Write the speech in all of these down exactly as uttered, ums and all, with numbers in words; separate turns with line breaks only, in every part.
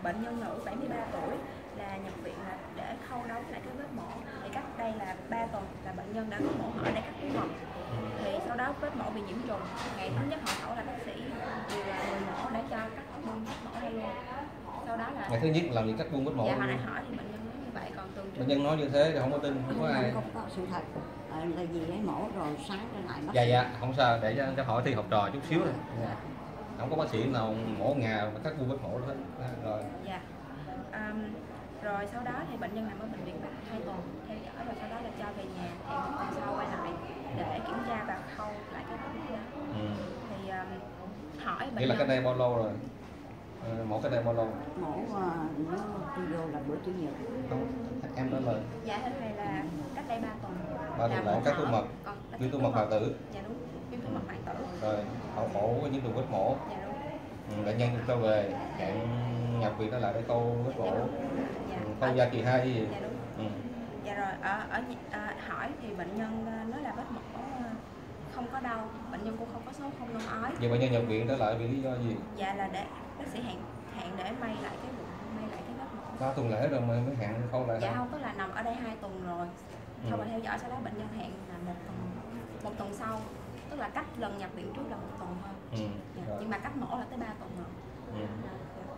bệnh nhân nữ bảy mươi ba tuổi là nhập viện là để khâu đấu lại cái vết mổ. Thì cách đây là ba tuần là bệnh nhân đã có mổ hở để cắt túi mật. Thì sau đó vết mổ bị nhiễm trùng. Ngày thứ nhất họ phẫu là bác sĩ điều là người mổ để cho cắt bung vết mổ ra luôn. Sau đó là
ngày thứ nhất làm gì cắt bung vết mổ.
Dạ, họ lại hỏi thì bệnh nhân nói như vậy, còn tường
bệnh nhân nói như thế thì không có tin, không có ai.
Không có sự thật. À, là gì ấy mổ rồi sáng ra lại bác
Dạ
sĩ.
dạ, không sao, để cho, cho hỏi thi học trò chút xíu rồi.
Dạ.
Không có bác sĩ nào mổ ngà mà cắt bung vết mổ hết. Rồi.
Dạ. Um, rồi sau đó thì bệnh nhân nằm ở bệnh viện hai tuần theo dõi, rồi sau đó là cho về nhà, thì một tuần sau quay lại để kiểm tra và khâu lại cái vết mổ đó. Ừ. Thì um, hỏi bệnh
Vậy là cái đây bao lâu rồi? À, mổ cái đây bao lâu?
Mổ uh, nó tôi vô là bữa chủ nhật.
Không, em trả lời.
Dạ, thế này là cách đây ba tuần.
Ba tuần lại cắt túi mật, viêm túi mật hoại tử.
Dạ đúng, viêm túi mật hoại tử.
Rồi, hậu phẫu có nhiễm trùng vết mổ.
Dạ đúng.
Ừ, bệnh nhân cho về, hẹn nhập viện trở lại để khâu vết mổ.
Dạ.
Ừ, khâu gia kỳ hai cái gì?
Dạ đúng.
Ừ.
Dạ rồi, ở, ở à, hỏi thì bệnh nhân nói là vết mổ không có đau, bệnh nhân cũng không có sốt, không nôn ói.
Vậy bệnh nhân nhập viện trở lại vì lý do gì?
Dạ là để bác sĩ hẹn hẹn để may lại cái bụng, may lại cái vết mổ.
Ba tuần lễ rồi mà mới hẹn khâu lại.
Dạ không, tức là nằm ở đây hai tuần rồi, sau ừ. theo dõi, sau đó bệnh nhân hẹn là một tuần một tuần sau, tức là cách lần nhập viện trước là một tuần thôi. Ừ. Dạ. Nhưng mà cách mổ là tới ba tuần rồi. Ừ. Dạ.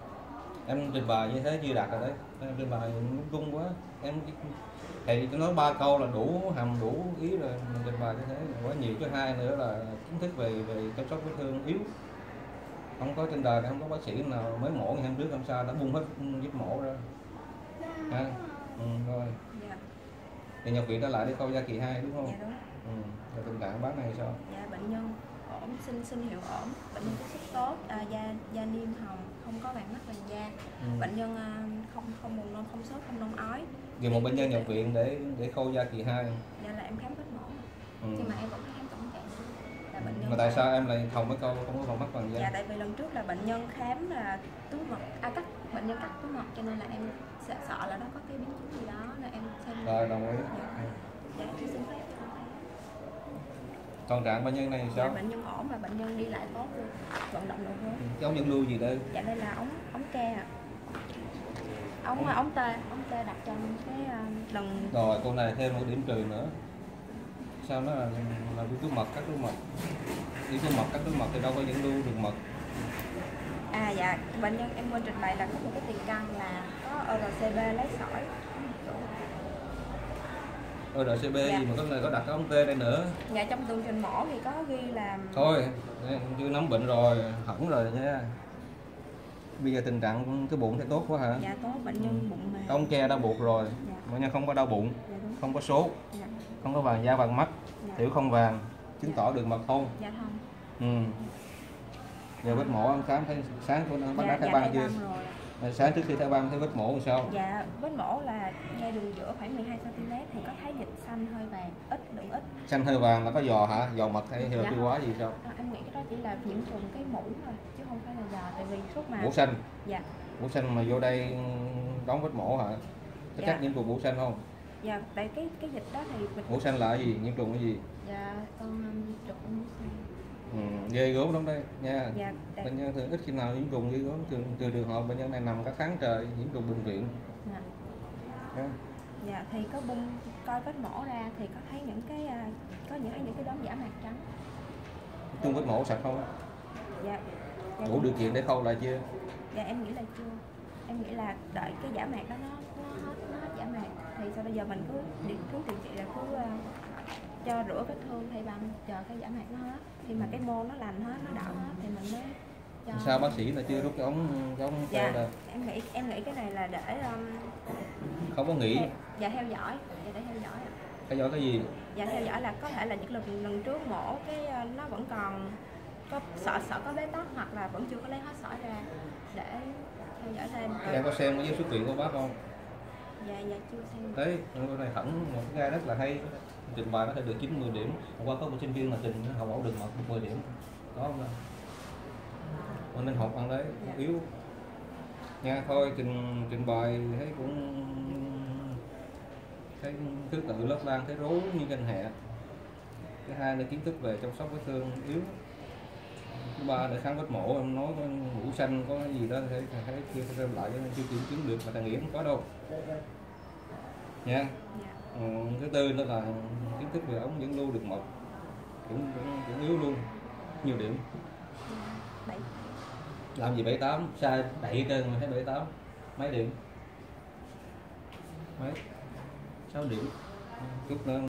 Em trình bày như thế chưa đạt rồi đấy, em trình bày rung quá, em thầy tôi nói ba câu là đủ hàm đủ ý rồi, mình trình bày như thế quá nhiều. Thứ hai nữa là kiến thức về về chăm sóc vết thương yếu, không có trên đời này không có bác sĩ nào mới mổ ngày hôm trước làm sao đã bung hết vết mổ ra. Ha? Ừ, rồi. Dạ. Thì nhập viện trở lại để khâu gia kỳ hai đúng không?
Dạ đúng.
Ừ. Rồi tình trạng bác này sao?
Dạ, bệnh nhân ổn, sinh sinh hiệu ổn, bệnh nhân tiếp xúc tốt, à, da da niêm hồng, không có vàng mắt vàng da. Ừ. Bệnh nhân à, không không buồn nôn, không sốt, không nôn ói.
Vì một bệnh nhân nhập viện để để khâu gia kỳ hai.
Dạ là em khám vết mổ. Ừ. Nhưng mà em vẫn khám tổng trạng. Là bệnh nhân.
Mà tại sao em lại thòng mấy câu không có vàng mắt vàng da?
Dạ tại vì lần trước là bệnh nhân khám là túi mật, à cắt bệnh nhân cắt túi mật, cho nên là em sợ, sợ là nó có cái biến chứng gì đó nên em xem.
Rồi đồng ý.
Dạ, dạ em xin phép.
Còn trạng bệnh nhân này sao?
Dạ, bệnh nhân ổn và bệnh nhân đi lại tốt luôn, vận động được hơn.
Cái ống dẫn lưu gì đây?
Dạ đây là ống ống ke ạ. Ống ống, ống tê, ống tê đặt trong cái uh, lần.
Rồi cô này thêm một điểm trừ nữa. Sao nó là là viêm túi mật, cắt túi mật. Viêm túi mật, cắt túi mật thì đâu có dẫn lưu được mật.
À dạ, bệnh nhân em quên trình bày là có một cái tiền căn là có o rờ xê bê lấy sỏi.
o rờ xê bê dạ. Gì mà có này có đặt cái ống tê đây nữa.
Dạ trong tường trình mổ thì có ghi là.
Thôi, chưa nắm bệnh rồi, hỏng rồi nha. Bây giờ tình trạng cái bụng thì tốt quá hả?
Dạ tốt, bệnh nhân ừ. bụng mềm.
Ống ke đã buộc rồi, dạ. Bệnh nhân không có đau bụng, dạ, không có sốt, dạ. Không có vàng da vàng mắt, dạ. Tiểu không vàng, chứng dạ. tỏ được mật thông.
Dạ không.
Ừ. Giờ vết mổ em khám thấy sáng của nó bác dạ, đã khai dạ, băng chưa? Rồi. Sáng trước khi khai băng thấy vết mổ làm sao?
Dạ, vết mổ là ngay đường giữa khoảng mười hai xăng ti mét thì có thấy dịch xanh hơi vàng, ít lượng ít.
Xanh hơi vàng là có giò hả? Giò mật hay giò
dạ
tiêu hóa gì sao?
À, em nghĩ cái đó chỉ là nhiễm trùng cái mũ thôi chứ không phải là giò, tại vì suốt mà.
Mũ xanh.
Dạ.
Mũ xanh mà vô đây đóng vết mổ hả? Có dạ. Chắc nhiễm trùng mũ xanh không?
Dạ, tại cái cái dịch đó thì mình...
Mũ xanh là cái gì? Nhiễm trùng cái gì?
Dạ, con trùng mũ xanh.
Ừ, ghê gớm lắm đây nha.
Dạ,
bệnh nhân thường ít khi nào nhiễm trùng ghê gớm, từ từ trường hợp bệnh nhân này nằm cả tháng trời nhiễm trùng bệnh viện.
Dạ.
Yeah.
Dạ thì có bung coi vết mổ ra thì có thấy những cái có những những cái đốm giả mạc trắng.
Chung vết mổ sạch không?
Dạ. Dạ
đủ điều kiện để khâu lại chưa?
Dạ em nghĩ là chưa. Em nghĩ là đợi cái giả mạc đó nó nó hết nó hết giả mạc thì sau bây giờ mình cứ điện cứ điều trị là cứ uh, cho rửa vết thương thay băng, chờ cái giả mạc nó hết, khi mà cái mô nó lành hết, nó đỡ hết thì mình mới cho.
Sao bác sĩ là chưa rút cái ống cái ống
dạ,
đâu?
em nghĩ em nghĩ cái này là để um,
không có nghĩ.
Dạ theo dõi, dạ để theo dõi.
Theo dõi cái gì?
Dạ theo dõi là có thể là những lần lần trước mổ cái uh, nó vẫn còn có sợ sợ có bế tắc hoặc là vẫn chưa có lấy hết sỏi ra để theo dõi thêm.
Em có xem cái giấy xuất viện của bác không?
Dạ dạ chưa xem.
Đấy, cái này thẳng một cái gai rất là hay, trình bày nó sẽ được chín mươi điểm. Hôm qua có một sinh viên mà trình học mẫu được mật mười điểm, có không đâu? Mình nên học bằng đấy, dạ. Yếu nha. Thôi trình trình bày thấy cũng thấy thứ tự lớp lan thấy rối như canh hẹ. Cái hai là kiến thức về chăm sóc vết thương yếu. thứ ba để khám vết mổ, em nói có ngũ xanh có cái gì đó thấy thấy kia thêm lại cho nên chưa kiểm chứng được, mà thằng Nghĩa không có đâu nha.
Dạ.
Ừ, thứ tư đó là kiến thức về ống dẫn lưu được một cũng, cũng, cũng yếu luôn, nhiều điểm.
Bảy.
Làm gì bảy tám, sai đẩy trên mà thấy bảy tám, mấy điểm, mấy sáu điểm chút nữa